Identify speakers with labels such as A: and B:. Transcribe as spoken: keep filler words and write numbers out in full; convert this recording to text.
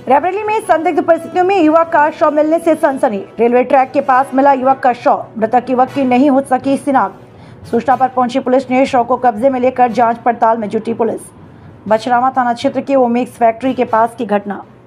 A: रायबरेली में संदिग्ध परिस्थितियों में युवक का शव मिलने से सनसनी। रेलवे ट्रैक के पास मिला युवक का शव, मृतक युवक की नहीं हो सकी शिनाख्त। सूचना पर पहुंची पुलिस ने शव को कब्जे में लेकर जांच पड़ताल में जुटी पुलिस। बछरावा थाना क्षेत्र के ओमिक्स फैक्ट्री के पास की घटना।